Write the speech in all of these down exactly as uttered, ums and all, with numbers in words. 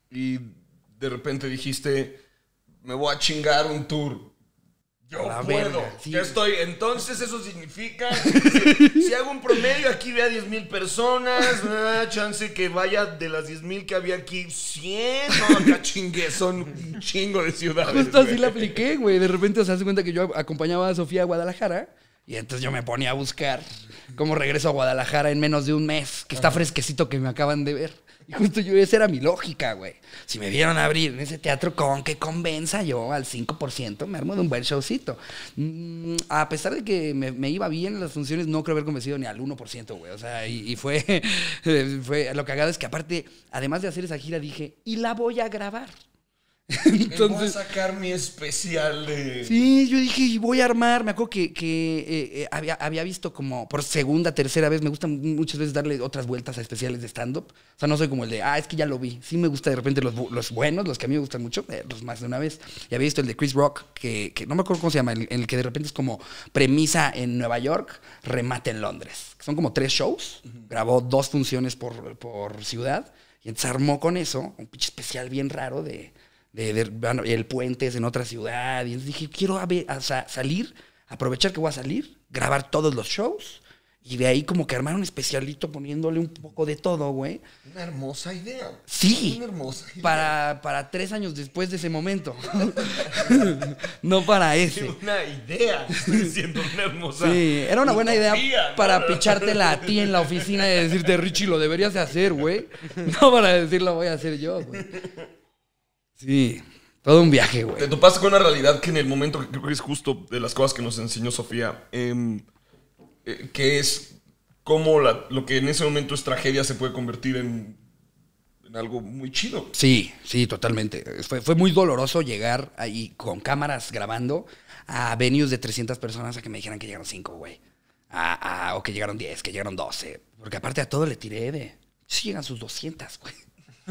y de repente dijiste, me voy a chingar un tour. Yo la puedo, verga, sí. ya estoy. Entonces eso significa, si, si hago un promedio, aquí vea diez mil personas, ah, chance que vaya de las diez mil que había aquí, cien, no, acá chingue, son un chingo de ciudades. Justo así güey. la apliqué, güey. De repente, o sea, se cuenta que yo acompañaba a Sofía a Guadalajara y entonces yo me ponía a buscar cómo regreso a Guadalajara en menos de un mes, que está fresquecito que me acaban de ver. Y justo yo, esa era mi lógica, güey. Si me vieron abrir en ese teatro, con que convenza yo al cinco por ciento, me armo de un buen showcito. Mm, a pesar de que me, me iba bien en las funciones, no creo haber convencido ni al uno por ciento, güey. O sea, y, y fue, fue... Lo cagado es que aparte, además de hacer esa gira, dije, y la voy a grabar. Entonces, voy a sacar mi especial de... Sí, yo dije, voy a armar. Me acuerdo que, que eh, eh, había, había visto como por segunda, tercera vez. Me gusta muchas veces darle otras vueltas a especiales de stand-up. O sea, no soy como el de, ah, es que ya lo vi. Sí me gusta de repente los, los buenos, los que a mí me gustan mucho, eh, los más de una vez. Y había visto el de Chris Rock, que, que no me acuerdo cómo se llama, el, el que de repente es como premisa en Nueva York, remate en Londres. Son como tres shows. Uh-huh. Grabó dos funciones por, por ciudad. Y entonces armó con eso un pinche especial bien raro de... De, de, bueno, el puente es en otra ciudad. Y dije, quiero a ver, a, a salir, aprovechar que voy a salir, grabar todos los shows. Y de ahí como que armar un especialito poniéndole un poco de todo, güey. Una hermosa idea. Sí. Una hermosa idea. Para, para tres años después de ese momento. No para ese. Una idea. Estoy diciendo una hermosa. Sí, era una buena idea utopía, para ¿no? pichártela a ti en la oficina y decirte, Richie, lo deberías de hacer, güey. No para decir, lo voy a hacer yo, güey. Sí, todo un viaje, güey. Te topaste con una realidad que en el momento, que creo que es justo de las cosas que nos enseñó Sofía, eh, eh, que es cómo la, lo que en ese momento es tragedia se puede convertir en, en algo muy chido. Sí, sí, totalmente. Fue, fue muy doloroso llegar ahí con cámaras grabando a venues de trescientas personas a que me dijeran que llegaron cinco, güey. A, a, o que llegaron diez, que llegaron doce. Porque aparte a todo le tiré de... Sí llegan sus doscientas, güey.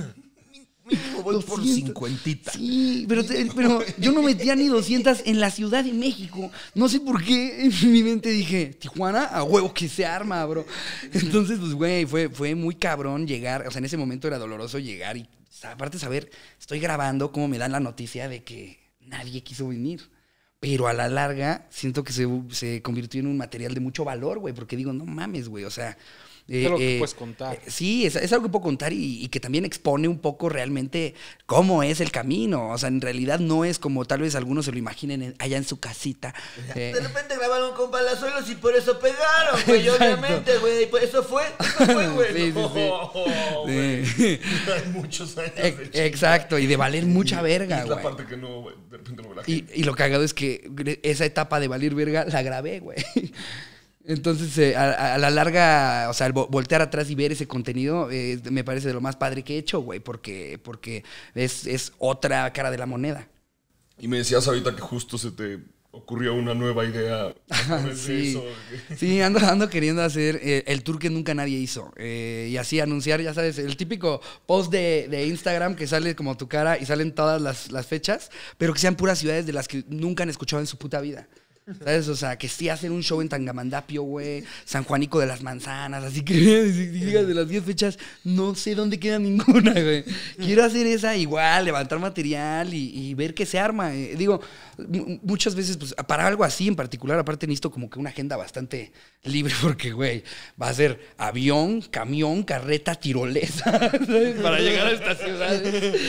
Mínimo voy por cincuentita. Sí, pero, pero yo no metía ni doscientas en la Ciudad de México. No sé por qué en mi mente dije, Tijuana, a huevo que se arma, bro. Entonces, pues, güey, fue, fue muy cabrón llegar. O sea, en ese momento era doloroso llegar y, aparte, saber, estoy grabando, cómo me dan la noticia de que nadie quiso venir. Pero a la larga, siento que se, se convirtió en un material de mucho valor, güey, porque digo, no mames, güey, o sea... Eh, es algo que eh, puedes contar. Eh, sí, es, es algo que puedo contar y, y que también expone un poco realmente cómo es el camino. O sea, en realidad no es como tal vez algunos se lo imaginen en, allá en su casita. Eh. De repente grabaron con Palazuelos y por eso pegaron, güey, obviamente, güey. Por eso fue, eso fue, güey. Sí, sí, no, sí. oh, Sí. Hay muchos años E de exacto, y de valer mucha verga, güey. Es la parte que no, güey, de repente no ve la gente. Y, y lo cagado es que esa etapa de valer verga la grabé, güey. Entonces, eh, a, a la larga, o sea, el voltear atrás y ver ese contenido eh, me parece de lo más padre que he hecho, güey, porque, porque es, es otra cara de la moneda. Y me decías ahorita que justo se te ocurrió una nueva idea. Sí, eso. Sí, ando, ando queriendo hacer eh, el tour que nunca nadie hizo. Eh, y así anunciar, ya sabes, el típico post de, de Instagram que sale como tu cara y salen todas las, las fechas, pero que sean puras ciudades de las que nunca han escuchado en su puta vida. ¿Sabes? O sea, que sí hacen un show en Tangamandapio, güey, San Juanico de las Manzanas, así que digas de las diez fechas, no sé dónde queda ninguna, güey. Quiero hacer esa igual, levantar material y, y ver qué se arma. Eh, digo, muchas veces, pues, para algo así en particular, aparte necesito como que una agenda bastante libre, porque, güey, va a ser avión, camión, carreta, tirolesa, ¿sabes? Para llegar a estas ciudades.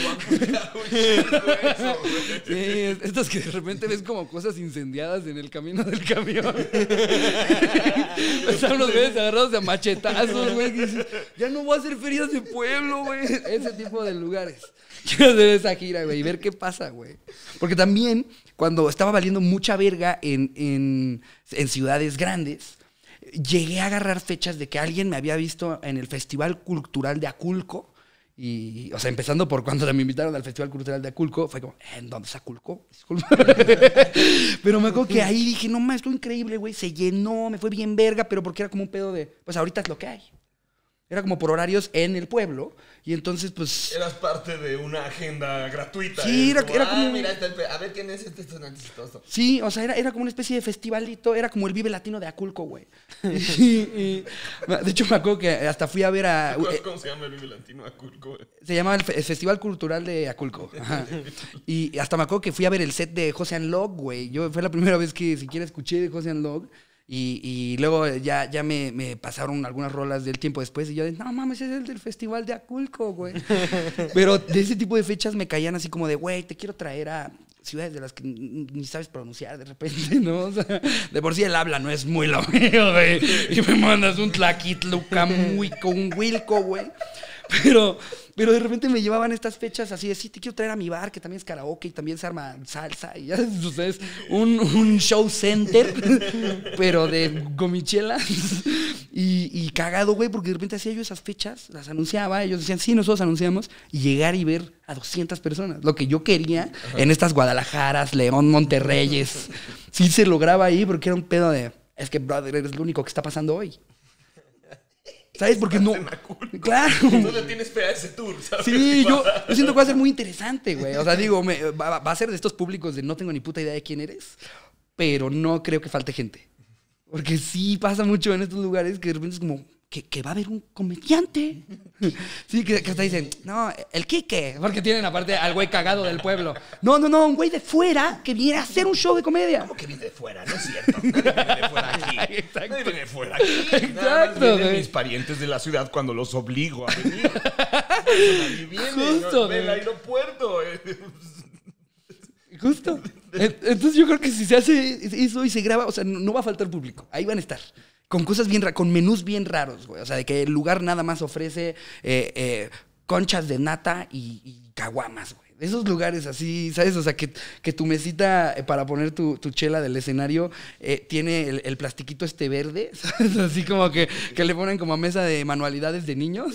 Sí, estas que de repente ves como cosas incendiadas en el camino del camión. Están unos güeyes agarrados de machetazos, güey. Ya no voy a hacer ferias de pueblo, güey. Ese tipo de lugares. Quiero hacer esa gira, güey, y ver qué pasa, güey. Porque también, cuando estaba valiendo mucha verga en, en, en ciudades grandes, llegué a agarrar fechas de que alguien me había visto en el Festival Cultural de Aculco. Y, o sea, empezando por cuando me invitaron al Festival Cultural de Aculco, fue como, ¿en dónde es Aculco? Disculpa. Pero me acuerdo que ahí dije, no más, estuvo increíble, güey, se llenó, me fue bien verga, pero porque era como un pedo de, pues ahorita es lo que hay. Era como por horarios en el pueblo. Y entonces, pues... Eras parte de una agenda gratuita. Sí, ¿eh? era, como, era ah, como... mira, está el pe- a ver quién es este estudiante chistoso. Sí, o sea, era, era como una especie de festivalito. Era como el Vive Latino de Aculco, güey. Y, y- de hecho, me acuerdo que hasta fui a ver a... ¿Cómo, eh, cómo se llama el Vive Latino Aculco? Se llamaba el, Fe- el Festival Cultural de Aculco. Ajá. Y hasta me acuerdo que fui a ver el set de José Log, güey. Yo fue la primera vez que siquiera escuché de José Log. Y, y luego ya, ya me, me pasaron algunas rolas del tiempo después. Y yo de, no mames, es el del Festival de Aculco, güey. Pero de ese tipo de fechas me caían así como de, güey, te quiero traer a ciudades de las que ni ni sabes pronunciar de repente, ¿no? O sea, de por sí el habla no es muy lo mío, güey. Y me mandas un tlaquitluca muy con Wilco, güey. Pero, pero de repente me llevaban estas fechas así de, sí, te quiero traer a mi bar, que también es karaoke y también se arma salsa. Y ya, o sea, es un, un show center, pero de gomichelas. Y, y cagado, güey, porque de repente hacía yo esas fechas, las anunciaba, ellos decían, sí, nosotros anunciamos, y llegar y ver a doscientas personas. Lo que yo quería en estas Guadalajaras, León, Monterreyes. Sí se lograba ahí porque era un pedo de, es que, brother, eres lo único que está pasando hoy. ¿Sabes? Porque no... Claro. Tú le tienes fe a ese tour, ¿sabes? Sí, yo, yo siento que va a ser muy interesante, güey. O sea, digo, me- va, va a ser de estos públicos de no tengo ni puta idea de quién eres, pero no creo que falte gente. Porque sí pasa mucho en estos lugares que de repente es como que, que va a haber un comediante. Sí, que, que hasta dicen, no, el Quique. Porque tienen aparte al güey cagado del pueblo. No, no, no, un güey de fuera que viene a hacer un show de comedia. ¿Cómo que viene de fuera? No es cierto. Nadie viene de fuera aquí. Exacto. Nadie viene de fuera aquí. Exacto, Nada más vienen güey. mis parientes de la ciudad cuando los obligo a venir. Nadie viene. Justo, ¿no? Ve el güey. aeropuerto. eh. Justo. En- Entonces yo creo que si se hace eso y se graba, o sea, no, no va a faltar público. Ahí van a estar. Con cosas bien raras, con menús bien raros, güey. O sea, de que el lugar nada más ofrece eh, eh, conchas de nata y, y caguamas, güey. De esos lugares así, ¿sabes? O sea, que, que tu mesita eh, para poner tu, tu chela del escenario eh, tiene el, el plastiquito este verde, ¿sabes? Así como que, que le ponen como a mesa de manualidades de niños.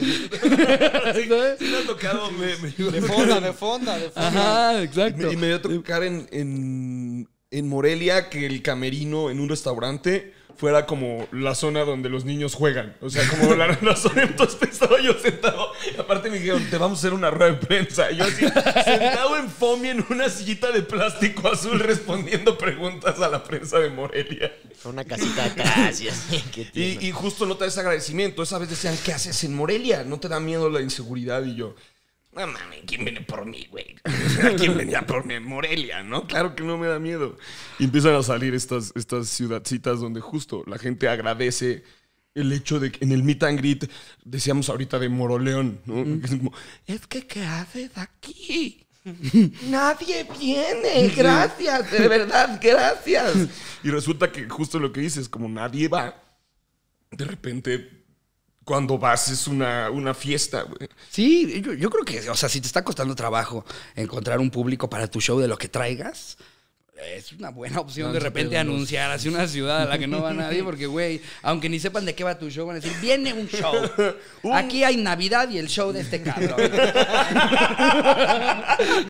¿Sabes? Sí me ha tocado. Me, me- De fonda, de fonda, de fonda. Ajá, exacto. Y me dio a tocar en, en, en Morelia que el camerino en un restaurante fuera como la zona donde los niños juegan. O sea, como la, la zona. Entonces estaba yo sentado. Y aparte me dijeron, te vamos a hacer una rueda de prensa. Y yo así, sentado en foamy en una sillita de plástico azul respondiendo preguntas a la prensa de Morelia. Con una casita atrás y así. Qué tierno. Y, y justo nota ese agradecimiento. Esa vez decían, ¿qué haces en Morelia? ¿No te da miedo la inseguridad? Y yo, no mames, ¿quién viene por mí, güey? ¿Quién venía por mí en Morelia, no? Claro que no me da miedo. Y empiezan a salir estas, estas ciudadcitas donde justo la gente agradece el hecho de que en el meet and greet, decíamos ahorita de Moroleón, ¿no? Mm. Es como, es que ¿qué haces aquí? Nadie viene, gracias, de verdad, gracias. Y resulta que justo lo que dices, como nadie va, de repente... Cuando vas es una, una fiesta, güey. Sí, yo, yo creo que, o sea, si te está costando trabajo encontrar un público para tu show de lo que traigas, es una buena opción No, de no repente te- anunciar así una ciudad a la que no va nadie, porque, güey, aunque ni sepan de qué va tu show, van a decir, viene un show. Un- Aquí hay Navidad y el show de este cabrón.